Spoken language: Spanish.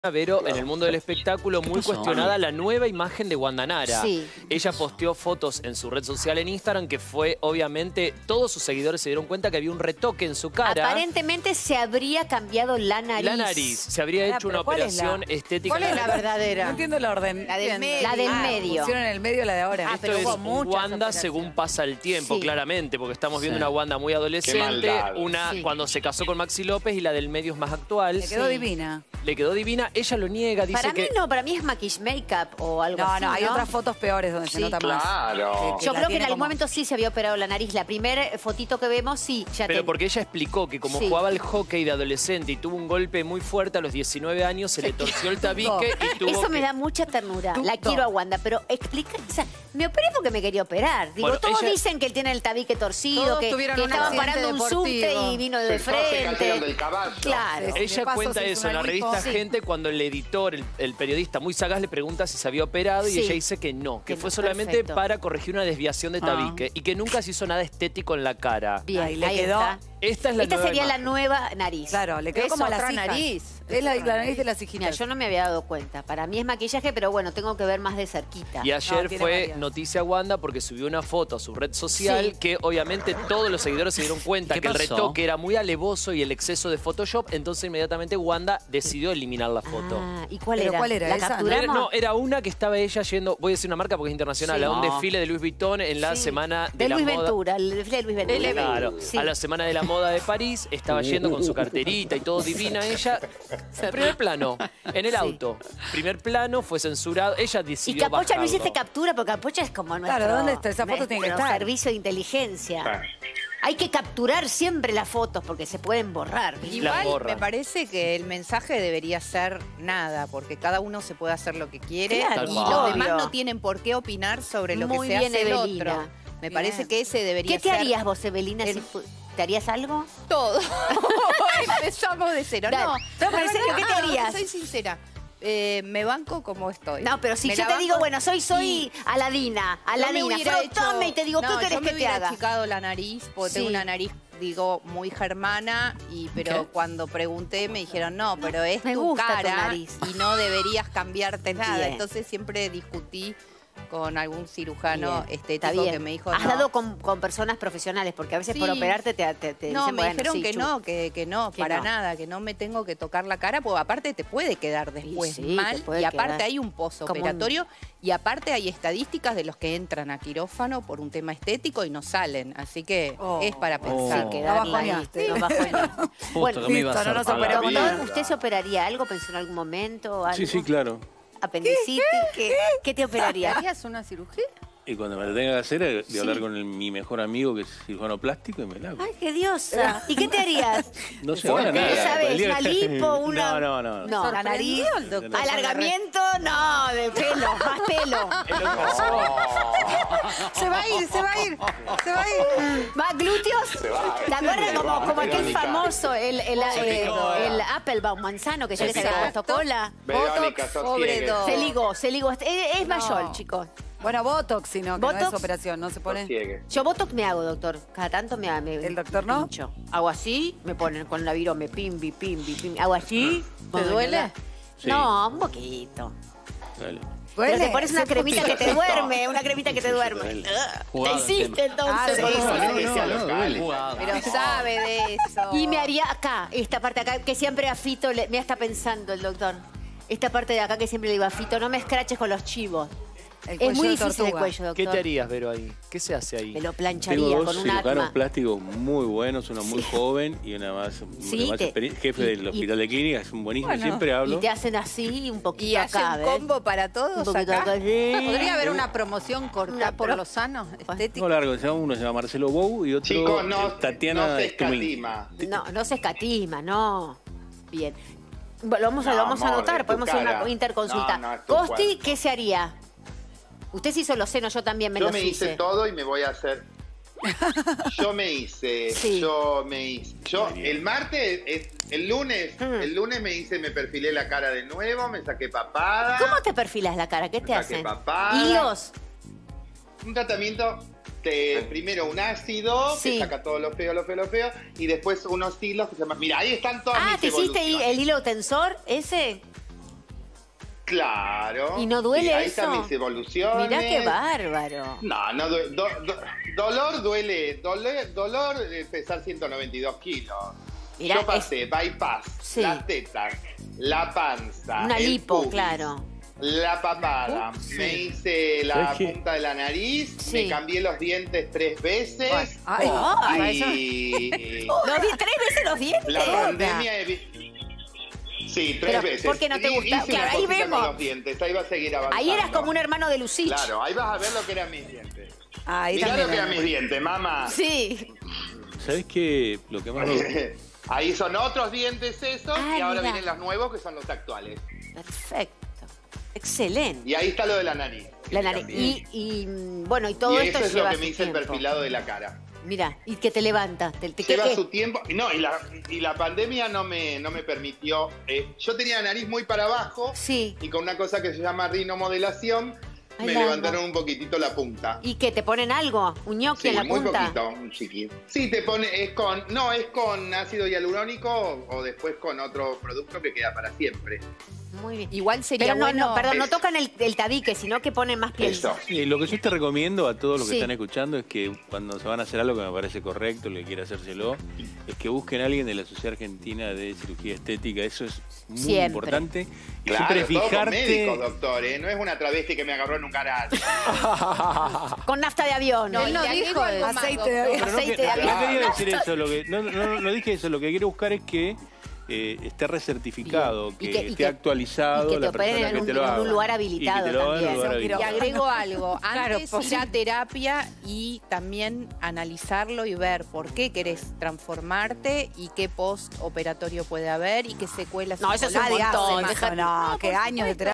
Vero, en el mundo del espectáculo, muy cuestionada la nueva imagen de Wanda Nara. Sí. Ella posteó fotos en su red social en Instagram que fue, obviamente, todos sus seguidores se dieron cuenta que había un retoque en su cara. Aparentemente se habría cambiado la nariz. La nariz. Se habría hecho una operación estética. ¿Cuál es la verdadera? No entiendo el orden. La del medio. La del medio. Pusieron en el medio la de ahora. Esto pero es hubo un Wanda según pasa el tiempo, Sí. claramente, porque estamos viendo una Wanda muy adolescente, una cuando se casó con Maxi López y la del medio es más actual. Le quedó divina. Le quedó divina. Ella lo niega, dice Para mí que... no, para mí es maquillaje make-up o algo así, No, hay otras fotos peores donde se nota más. Claro. Yo la creo que en tiene algún como- momento sí se había operado la nariz. La primera fotito que vemos, sí, ya Pero porque ella explicó que como Sí. jugaba al hockey de adolescente y tuvo un golpe muy fuerte a los 19 años, se le torció el tabique y tuvo Eso me que... da mucha ternura. La Tuto. quiero a Wanda, pero explica, o sea, me operé porque me quería operar. Digo, Bueno, todos ella- dicen que él tiene el tabique torcido, Todos que tuvieron un estaban accidente parando un subte deportivo. y vino de Todos se cayeron frente. del caballo. Claro. Sí. Ella De paso, cuenta se hizo eso en la una revista lipo. Gente cuando el editor, el periodista muy sagaz, le pregunta si se había operado y Sí. ella dice que no, que Que fue no, solamente perfecto. para corregir una desviación de tabique y que nunca se hizo nada estético en la cara. Bien, Ahí le ahí quedó. está. Esta es la Esta nueva sería la imagen. nueva nariz. Claro, le quedó Es como a las otra hijas. nariz. Es la nariz de las hijitas. Mira, yo no me había dado cuenta. Para mí es maquillaje, pero bueno, tengo que ver más de cerquita. Y ayer tiene fue varias. noticia Wanda porque subió una foto a su red social Sí. que obviamente todos los seguidores se dieron cuenta ¿Qué que el pasó? retoque era muy alevoso y el exceso de Photoshop, entonces inmediatamente Wanda decidió eliminar la foto. Ah, ¿y cuál ¿Pero era? cuál era ¿La esa? capturamos? No, era una que estaba ella yendo, voy a decir una marca porque es internacional, Sí. a un No. desfile de Louis Vuitton en la Sí. semana de de la Luis moda. Ventura, el desfile de Luis Ventura. Claro, Sí. a la semana de la moda de París, estaba yendo con su carterita y todo divina ella. Primer plano, en el auto. Primer plano, fue censurado. Ella Y decidió Capocha no bajarlo. hiciste captura, porque Capocha es como nuestro, Claro, ¿dónde está? Esa foto tiene que nuestro estar. servicio de inteligencia. Claro. Hay que capturar siempre las fotos porque se pueden borrar. ¿viste? Las Igual borran. me parece que el mensaje debería ser nada, porque cada uno se puede hacer lo que quiere Claro, y obvio. los demás no tienen por qué opinar sobre lo Muy que se bien, hace el Evelina. otro. Me Bien. parece que ese debería ¿Qué te ser harías vos, Evelina? el- si ¿Te harías algo? todo. Empezamos de cero. Dale. No, No, pero en serio, ¿qué te harías? Soy sincera. Me banco como estoy. No, pero si Me yo la te digo, banco bueno, soy y Aladina, yo me Aladina, hubiera frotame y te digo, no, ¿qué yo querés me que te hubiera haga? achicado la nariz, porque tengo Sí. una nariz, digo, muy germana, pero cuando pregunté me dijeron, no, pero es Me tu gusta tu cara nariz. y no deberías cambiarte nada. Bien. Entonces siempre discutí con algún cirujano Bien, estético está bien. que me dijo, Has no. dado con personas profesionales, porque a veces por Sí. operarte te No, dicen, me bueno, dijeron sí, que chu. no, que no, Que para no. nada, que no me tengo que tocar la cara, porque aparte te puede quedar después sí, mal, te puede y aparte quedar hay un postoperatorio, y aparte hay estadísticas de los que entran a quirófano por un tema estético y no salen, así que es para pensar. Oh. Quedarla ahí, bajoneaste. no bajoneaste. Bueno, que me iba a listo, no hacer nos para la operamos vida. nada. doctor, ¿usted se operaría algo? ¿Pensó en algún momento? ¿Algo? Sí, sí, claro. ¿Apendicitis? ¿Qué te operaría? ¿Harías una cirugía? Y cuando me lo tenga que hacer, voy a hablar con mi mejor amigo que es cirujano plástico y me la hago. ¡Ay, qué diosa! ¿Y qué te harías? No sé, ahora ¿Qué nada. sabes? El día- ¿Una lipo? Una... No. No, la nariz. ¿Sorprendió el doctor? ¿Alargamiento? No, de pelo, más pelo. Se va a ir, se va a ir, se va a ir. ¿Más glúteos? ¿Te acuerdas como aquel Verónica. famoso, el Applebaum manzano que ya le sacaba puesto cola? Verónica, sos sobre ciega. dos. Se ligó. Es Mayol, chicos. Bueno, Botox, sino que no Botox. es operación, no se Sos pone. ciega. Yo Botox me hago, doctor. Cada tanto me ¿El doctor no? pincho. Hago así, me ponen con la virome, pimbi. Hago así. ¿Te duele? Sí. No, un poquito. Dale. Pero te ¿Duele? pones una Sí, cremita que te poquito. duerme, una cremita que te duerme. duele. Te Jugado el hiciste tema. entonces. Ah, por sí, eso. Anestesia local. Jugado. Pero sabe de eso. Y me haría acá, esta parte de acá, que siempre a Fito, me está pensando el doctor. Esta parte de acá que siempre le digo a Fito, no me escraches con los chivos. El Es cuello muy de difícil el tortuga. cuello, doctor. ¿Qué te harías, Vero, ahí? ¿Qué se hace ahí? Me lo Tengo plancharía dos con un cirujanos atma. plásticos muy buenos, una muy joven y una más, Sí, jefe del hospital de clínica, es un buenísimo, Bueno. siempre hablo. Y te hacen así, un poquito Y hace acá, un ¿ves? combo para Un todos poquito acá. acá, sí. ¿Podría haber una promoción corta Una por pro- lo sano, No estético? largo, uno se llama Marcelo Bou y otro Chicos, Tatiana no se Stumin. escatima. No se escatima, no. Bien. Bueno, lo vamos a No, amor, anotar, es tu podemos hacer una cara. interconsulta. No, es tu Costi, cuerpo. ¿qué se haría? Usted se hizo los senos, yo también me Yo los me hice hice. todo y me voy a hacer. Yo me hice. Sí. Yo el martes, el lunes me perfilé la cara de nuevo, me saqué papada. ¿Cómo te perfilas la cara? ¿Qué te Me saqué hacen? papada. ¿Hilos? Un tratamiento primero un ácido Sí. que saca todo lo feo, y después unos hilos que se llaman. Mira, ahí están todas Ah, mis ¿te hiciste evoluciones. el hilo tensor ese? Claro. ¿Y no duele sí, ahí eso? están mis evoluciones. Mirá qué bárbaro. No dolor duele. Dolor de pesar 192 kilos. Mirá, Yo pasé bypass, Sí. las tetas, la panza, Una el lipo, pubis, la la papada, Sí. me hice la ¿Sabes qué? punta de la nariz, Sí. me cambié los dientes 3 veces. Ay, y ¿Tres veces los dientes? la pandemia... Sí, 3 Pero, veces. ¿por qué no te Hice gusta? una Claro, ahí cosita vemos. con los dientes, ahí va a seguir avanzando. Ahí eras como un hermano de Lucich. Claro, ahí vas a ver lo que eran mis dientes. Ahí Mirá también. lo que eran mis dientes, mamá. Sí. ¿Sabés qué? Lo que más me... Ahí son otros dientes esos Ah, y ahora mirá. vienen los nuevos que son los actuales. Perfecto. Excelente. Y ahí está lo de la nariz. La nariz. Bueno, y todo Y esto eso es lo lleva que su me hice el tiempo. perfilado de la cara. Mira, y que te levanta. Lleva ¿qué? su tiempo. No, y la pandemia no me permitió. Yo tenía la nariz muy para abajo. Sí. Y con una cosa que se llama rinomodelación, Ay, me la levantaron un poquitito la punta. ¿Y qué? ¿Te ponen algo? ¿Un ñoqui Sí, en la muy punta? poquito, un chiquito. Sí, te pone, es con ácido hialurónico o después con otro producto que queda para siempre. Muy bien. Igual sería Pero no, bueno... no Es- tocan el tabique, sino que ponen más piel. Eso. Lo que yo te recomiendo a todos los que Sí. están escuchando es que cuando se van a hacer algo que me parece correcto, el que quiera hacérselo, es que busquen a alguien de la Sociedad Argentina de Cirugía Estética. Eso es muy Siempre. importante. Y Claro, siempre todo con fijarte... médicos, doctor, ¿eh? No es una travesti que me agarró en un garaje. Con nafta de avión. No, Él y no le agrego dijo algo más, aceite de doctor. avión. Pero aceite de no avión. quería decir eso. No dije eso. Lo que quiero buscar es que esté recertificado, Bien. Y que que- y esté que- actualizado y que te la operen persona en que un- te lo en un haga. lugar Y que habilitado te lo hagan en un también. lugar Sí, habilitado. Y agrego algo, Claro, antes pues ir a sí. terapia y también analizarlo y ver por qué querés transformarte y qué postoperatorio puede haber y qué secuelas No, eso es un psicológicas montón, se deja- mandan. No, que por años de supuesto. terapia.